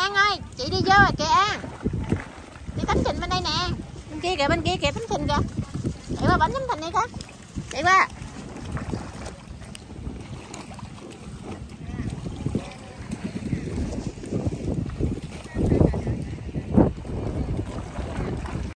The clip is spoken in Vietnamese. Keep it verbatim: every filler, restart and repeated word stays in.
An ơi, chị đi vô rồi kìa An. Đi Thánh Thịnh bên đây nè. Bên kia kìa, bên kia kìa Thánh Thịnh kìa. Chạy qua bánh Thánh Thịnh đi con. Chạy qua.